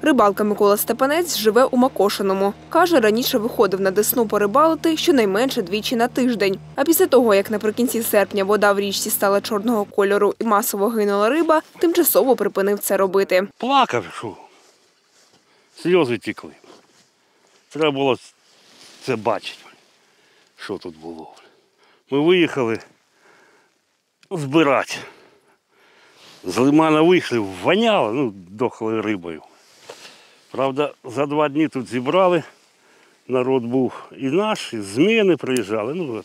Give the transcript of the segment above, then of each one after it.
Рибалка Микола Степанець живе у Макошиному. Каже, раніше виходив на Десну порибалити щонайменше двічі на тиждень. А після того, як наприкінці серпня вода в річці стала чорного кольору і масово гинула риба, тимчасово припинив це робити. Плакав, що сльози текли. Треба було це бачити, що тут було. Ми виїхали збирати. З лимана вийшли, воняло, дохлою рибою. Правда, за 2 дні тут зібрали, народ був і наш, і зміни приїжджали.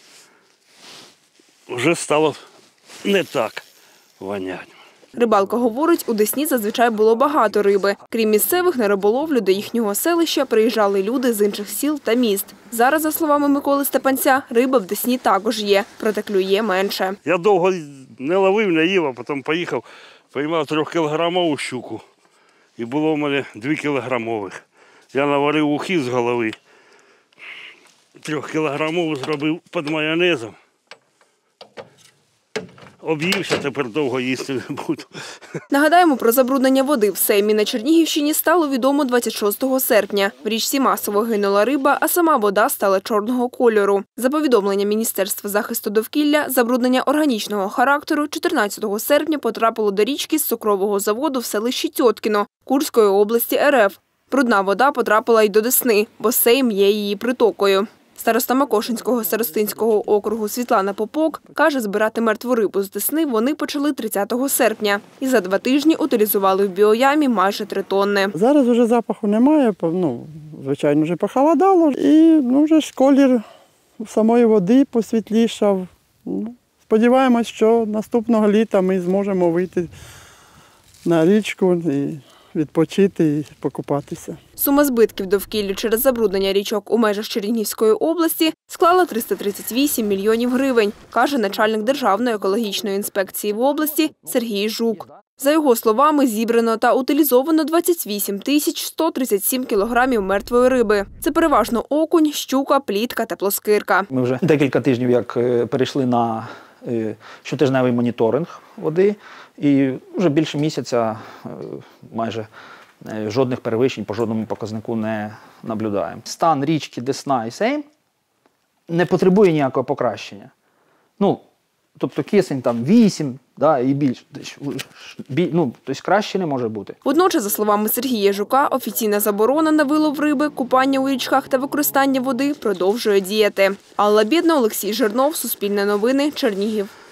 Вже стало не так вонять. Рибалка говорить, у Десні зазвичай було багато риби. Крім місцевих, на риболовлю до їхнього селища приїжджали люди з інших сіл та міст. Зараз, за словами Миколи Степанця, риба в Десні також є, проте клює менше. Я довго не ловив, не їв, а потім поїхав, поймав 3-кілограмову щуку. І було в мене 2-кілограмових. Я наварив ухи з голови, 3-кілограмову зробив під майонезом. Об'ївся, тепер довго їсти не буду. Нагадаємо, про забруднення води в Сеймі на Чернігівщині стало відомо 26 серпня. В річці масово гинула риба, а сама вода стала чорного кольору. За повідомленням Міністерства захисту довкілля, забруднення органічного характеру 14 серпня потрапило до річки з цукрового заводу в селищі Тьоткіно Курської області РФ. Брудна вода потрапила й до Десни, бо Сейм є її притокою. Староста Макошинського старостинського округу Світлана Попок каже, збирати мертву рибу з Десни вони почали 30 серпня. І за 2 тижні утилізували в біоямі майже 3 тонни. Зараз вже запаху немає, звичайно, вже похолодало. І вже ж колір самої води посвітлішав. Сподіваємось, що наступного літа ми зможемо вийти на річку і відпочити і покупатися. Сума збитків довкіллю через забруднення річок у межах Чернігівської області склала 338 мільйонів гривень, каже начальник Державної екологічної інспекції в області Сергій Жук. За його словами, зібрано та утилізовано 28 137 кілограмів мертвої риби. Це переважно окунь, щука, плітка та плоскирка. Ми вже декілька тижнів як перейшли на щотижневий моніторинг води і вже більше місяця майже жодних перевищень по жодному показнику не наблюдаємо. Стан річки Десна і Сейм не потребує ніякого покращення. Тобто кисень там 8, і більше. Тобто краще не може бути. Водночас, за словами Сергія Жука, офіційна заборона на вилов риби, купання у річках та використання води продовжує діяти. Алла Бєдна, Олексій Жирнов, Суспільне новини, Чернігів.